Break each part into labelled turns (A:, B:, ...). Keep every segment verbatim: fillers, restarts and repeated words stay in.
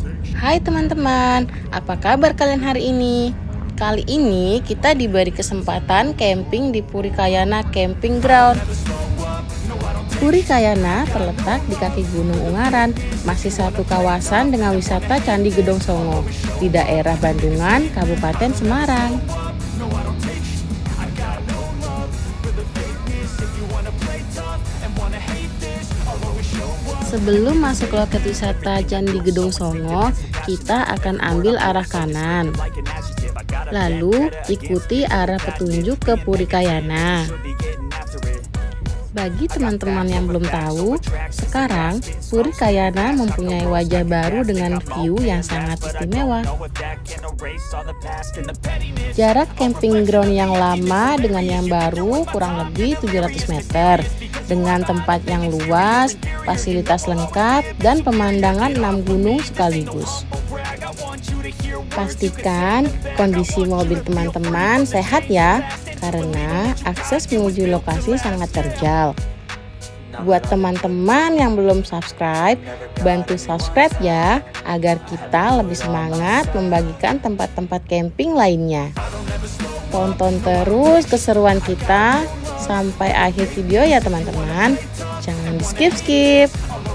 A: Hai teman-teman, apa kabar kalian hari ini? Kali ini kita diberi kesempatan camping di Purikayana Camping Ground. Purikayana terletak di kaki Gunung Ungaran, masih satu kawasan dengan wisata Candi Gedong Songo di daerah Bandungan, Kabupaten Semarang. Sebelum masuk loket wisata Candi Gedong Songo, kita akan ambil arah kanan. Lalu ikuti arah petunjuk ke Purikayana. Bagi teman-teman yang belum tahu, sekarang Purikayana mempunyai wajah baru dengan view yang sangat istimewa. Jarak camping ground yang lama dengan yang baru kurang lebih tujuh ratus meter, dengan tempat yang luas, fasilitas lengkap, dan pemandangan enam gunung sekaligus. Pastikan kondisi mobil teman-teman sehat ya, karena akses menuju lokasi sangat terjal. Buat teman-teman yang belum subscribe, bantu subscribe ya, agar kita lebih semangat membagikan tempat-tempat camping lainnya. Tonton terus keseruan kita sampai akhir video ya teman-teman. Jangan di skip-skip.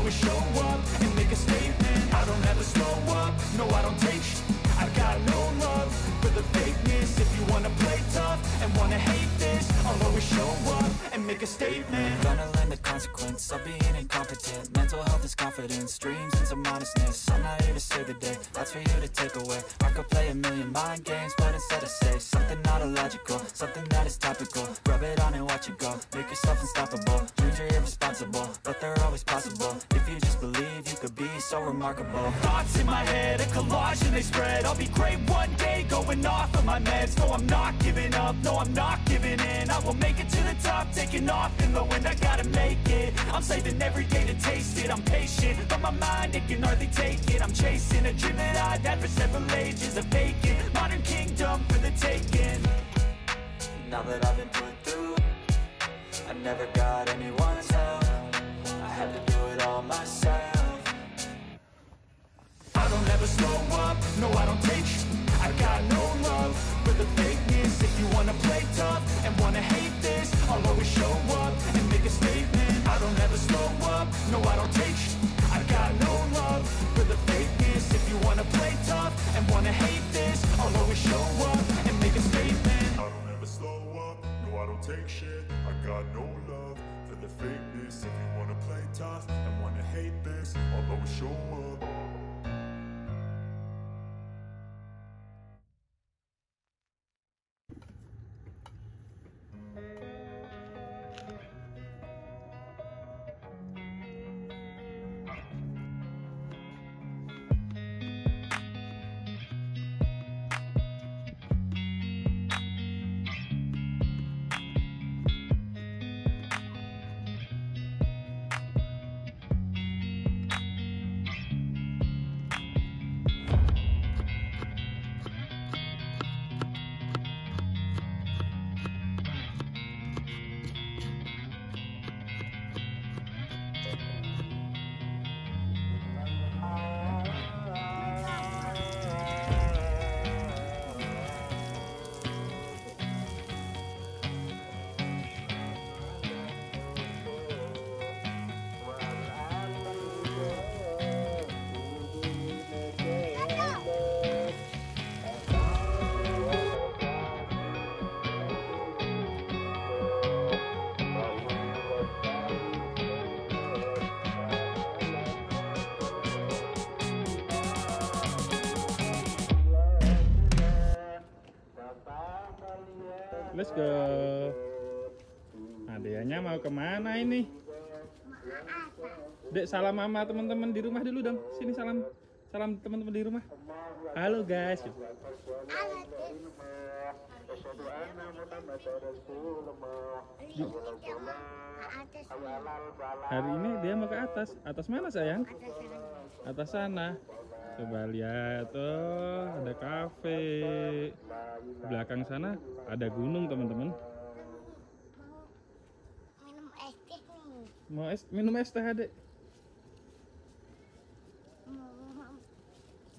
B: Gonna learn the consequence of being incompetent. Mental health is confidence, dreams and some honestness. I'm not here to save the day, that's for you to take away. I could play a million mind games, but instead I say something not illogical, something that is topical. Rub it on and watch it go, make yourself unstoppable. Dreams are irresponsible, but they're always possible. If you just believe, you could be so remarkable. Thoughts in my head, a collage and they spread. I'll be great one day, going off of my meds. No, I'm not giving up, no, I'm not giving in. I will make it to the top, taking off in the wind, I gotta make it. I'm saving every day to taste it. I'm patient, but my mind, it can hardly take it. I'm chasing a dream that I've had for several ages. A vacant, modern kingdom for the taking. Now that I've been put through, I never got anyone's help. I had to do it all myself. I don't ever slow up, no I don't take sh- I got no love for the fakeness. If you wanna play tough and wanna hate this, I'll always show up and make a statement. I don't ever slow up, no I don't take sh- I got no love for the fakeness. If you wanna play tough and wanna hate this, I'll always show up and make a statement.
C: I don't ever slow up, no I don't take shit. I got no love for the fakeness. If you wanna play tough and wanna hate this, I'll always show up.
D: Let's go. Nah, Deanya mau kemana ini? Dek, salam mama teman-teman di rumah dulu dong. Sini salam, salam teman-teman di rumah. Halo guys. Hari ini dia mau ke atas. Atas mana sayang? Atas sana. Coba lihat, oh ada kafe. Belakang sana ada gunung teman-teman.
E: Minum es teh nih.
D: Mau es, minum es teh adek.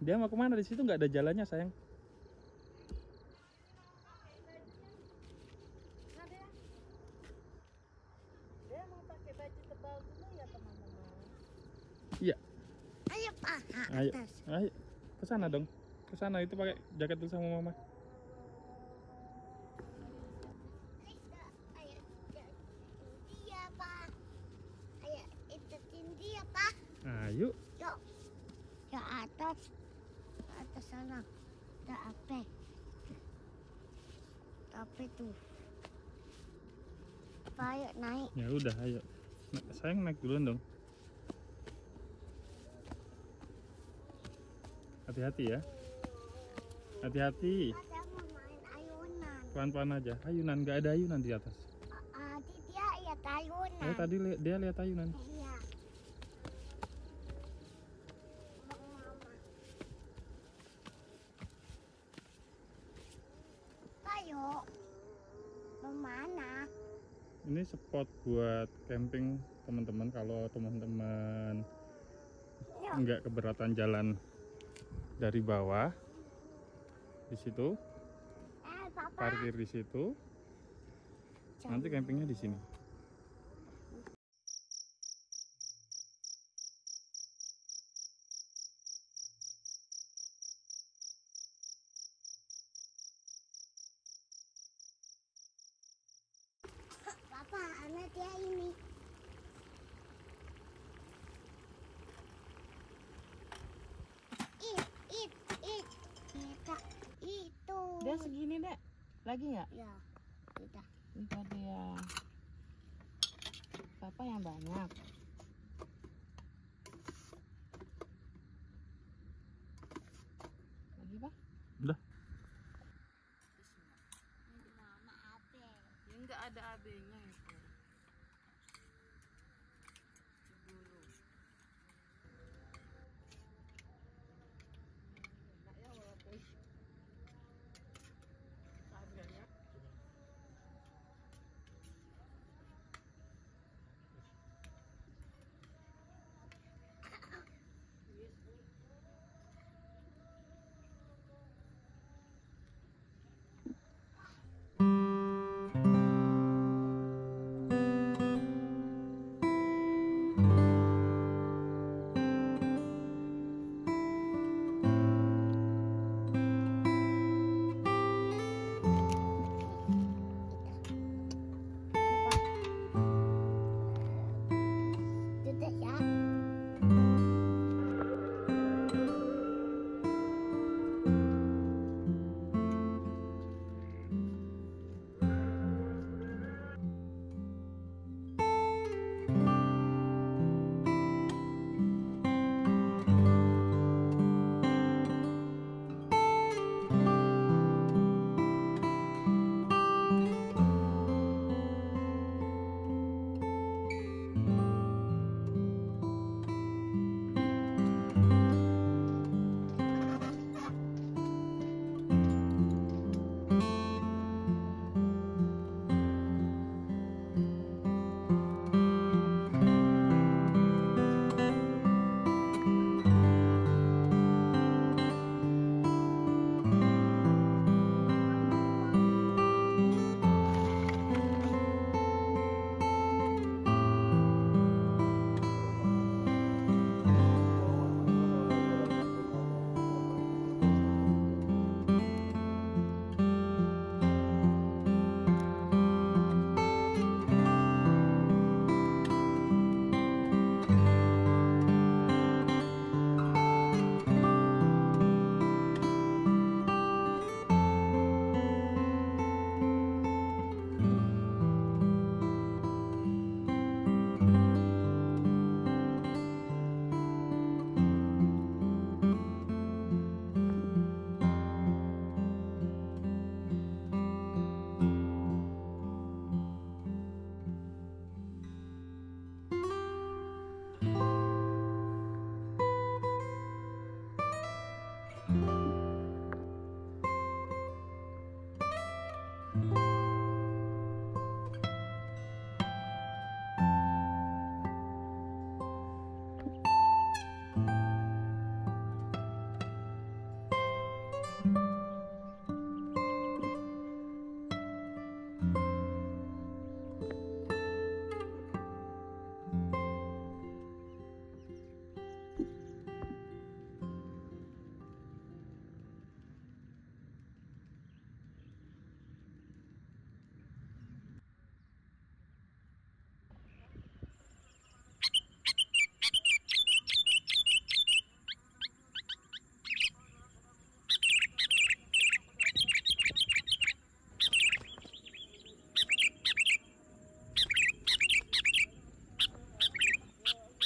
D: Dia mau kemana? Di situ nggak ada jalannya sayang.
A: Dia mau pakai baju tebal dulu ya teman-teman.
D: Iya.
E: Ayo Pak,
D: Ayo,
E: atas.
D: ayo ke sana dong. Ke sana itu pakai jaket dulu sama mama.
E: Ayo, dia Pak. Ayo, ikutin dia Pak.
D: Ayo.
E: Yuk, ke atas, ke atas sana. Ada apa? Apa tuh? Apa ayo naik?
D: Ya udah, ayo. Nah, sayang naik duluan dong. Hati-hati ya. Hati-hati.
E: Ada mau main ayunan.
D: Pelan-pelan aja. Ayunan, nggak ada ayunan di atas.
E: Adi dia ya ayunan.
D: Ya tadi li- dia lihat ayunan.
E: Iya. Bang Mama. Ayo. Kemana?
D: Ini spot buat camping teman-teman. Kalau teman-teman
E: Yuk.
D: nggak keberatan jalan dari bawah, di situ
E: Eh, Papa.
D: parkir di situ. Nanti campingnya di sini.
E: Papa, anak dia ini. It, it, it. Kita itu.
A: Dia segini dek. Lagi nggak?
E: Ya, tidak.
A: Entar dia. Papa yang banyak. Lagi pak?
D: Udah.
E: Mama apa?
A: Ya nggak ada A B-nya itu. Dulu. Enak ya walaupun harganya.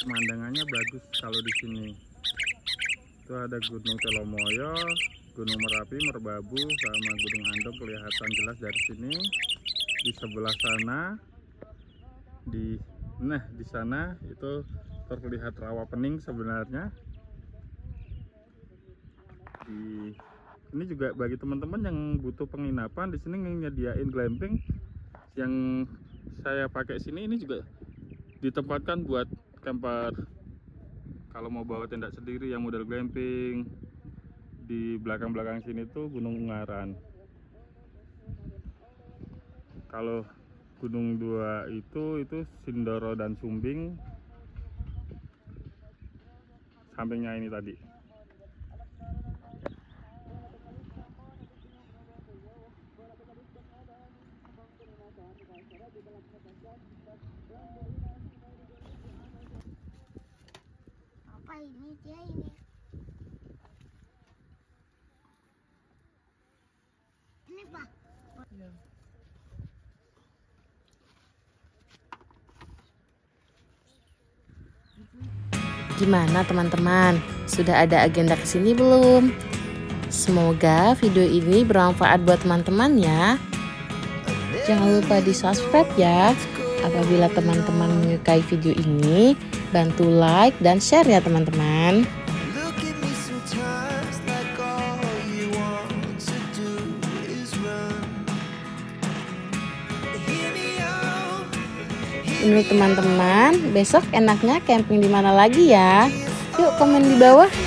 D: pemandangannya bagus kalau di sini. Itu ada Gunung Telomoyo, Gunung Merapi, Merbabu, sama Gunung Andong kelihatan jelas dari sini. Di sebelah sana, di nah di sana itu terlihat rawa pening sebenarnya. Di ini juga bagi teman-teman yang butuh penginapan di sini nyediain glamping. Yang saya pakai sini ini juga ditempatkan buat camper. Kalau mau bawa tenda sendiri yang model glamping. Di belakang-belakang sini tuh Gunung Ungaran. Kalau Gunung dua itu itu Sindoro dan Sumbing. Sampingnya ini tadi.
E: Apa ini dia ini? Ini Pak.
A: Gimana teman-teman? Sudah ada agenda kesini belum? Semoga video ini bermanfaat buat teman-teman ya. Jangan lupa di subscribe ya. Apabila teman-teman menyukai video ini, bantu like dan share ya teman-teman. Menurut teman-teman, besok enaknya camping di mana lagi ya? Yuk komen di bawah.